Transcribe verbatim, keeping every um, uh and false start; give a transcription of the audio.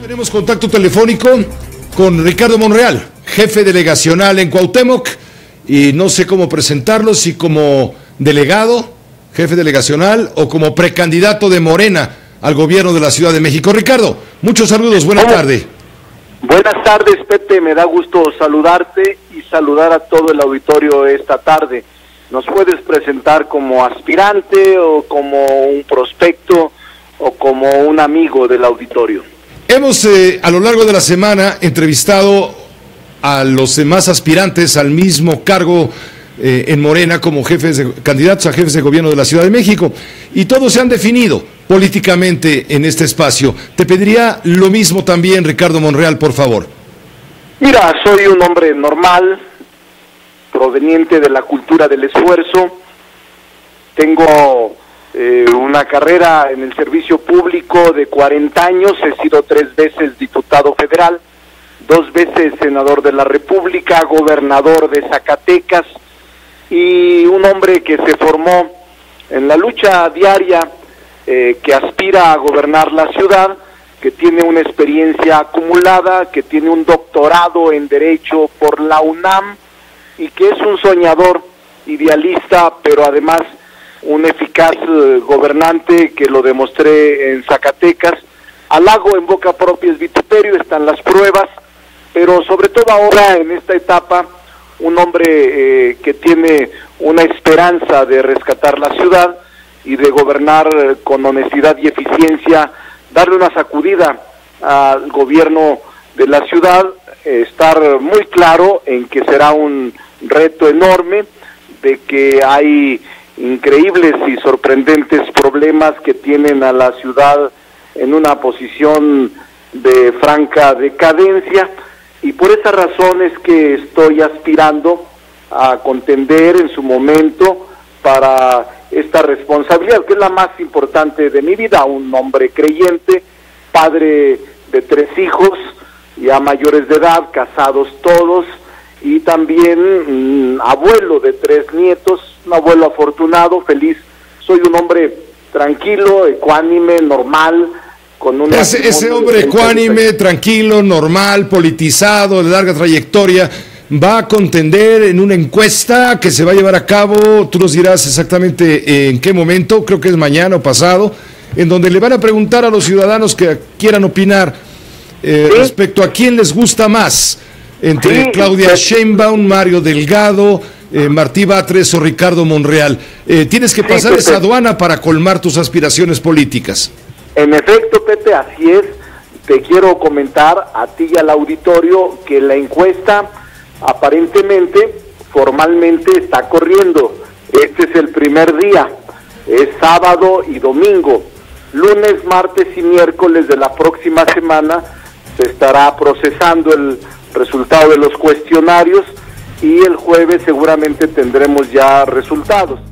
Tenemos contacto telefónico con Ricardo Monreal, jefe delegacional en Cuauhtémoc, y no sé cómo presentarlo, si como delegado, jefe delegacional, o como precandidato de Morena al gobierno de la Ciudad de México. Ricardo, muchos saludos, buenas tardes. Buenas tardes, Pepe, me da gusto saludarte y saludar a todo el auditorio esta tarde. ¿Nos puedes presentar como aspirante o como un prospecto o como un amigo del auditorio? Hemos eh, a lo largo de la semana entrevistado a los demás aspirantes al mismo cargo eh, en Morena como jefes de, candidatos a jefes de gobierno de la Ciudad de México, y todos se han definido políticamente en este espacio. Te pediría lo mismo también, Ricardo Monreal, por favor. Mira, soy un hombre normal, proveniente de la cultura del esfuerzo. Tengo eh, una carrera en el servicio público de cuarenta años, he sido tres veces diputado federal, dos veces senador de la República, gobernador de Zacatecas, y un hombre que se formó en la lucha diaria, eh, que aspira a gobernar la ciudad, que tiene una experiencia acumulada, que tiene un doctorado en Derecho por la UNAM, y que es un soñador, idealista, pero además un eficaz eh, gobernante, que lo demostré en Zacatecas. Halago en boca propia es vituperio, están las pruebas, pero sobre todo ahora en esta etapa, un hombre eh, que tiene una esperanza de rescatar la ciudad y de gobernar eh, con honestidad y eficiencia, darle una sacudida al gobierno de la ciudad, eh, estar muy claro en que será un reto enorme, de que hay increíbles y sorprendentes problemas que tienen a la ciudad en una posición de franca decadencia, y por esa razón es que estoy aspirando a contender en su momento para esta responsabilidad, que es la más importante de mi vida. Un hombre creyente, padre de tres hijos, ya mayores de edad, casados todos, y también mmm, abuelo de tres nietos, un abuelo afortunado, feliz. Soy un hombre tranquilo, ecuánime, normal, con un... Ese, ese hombre ecuánime, tranquilo, normal, politizado, de larga trayectoria, va a contender en una encuesta que se va a llevar a cabo, tú nos dirás exactamente en qué momento, creo que es mañana o pasado, en donde le van a preguntar a los ciudadanos que quieran opinar eh, ¿Sí? respecto a quién les gusta más, entre sí, Claudia Sheinbaum, Mario Delgado, eh, Martí Batres o Ricardo Monreal. Eh, tienes que pasar sí, esa aduana para colmar tus aspiraciones políticas. En efecto, Pepe, así es. Te quiero comentar a ti y al auditorio que la encuesta aparentemente, formalmente está corriendo. Este es el primer día, es sábado y domingo. Lunes, martes y miércoles de la próxima semana se estará procesando el resultado de los cuestionarios, y el jueves seguramente tendremos ya resultados.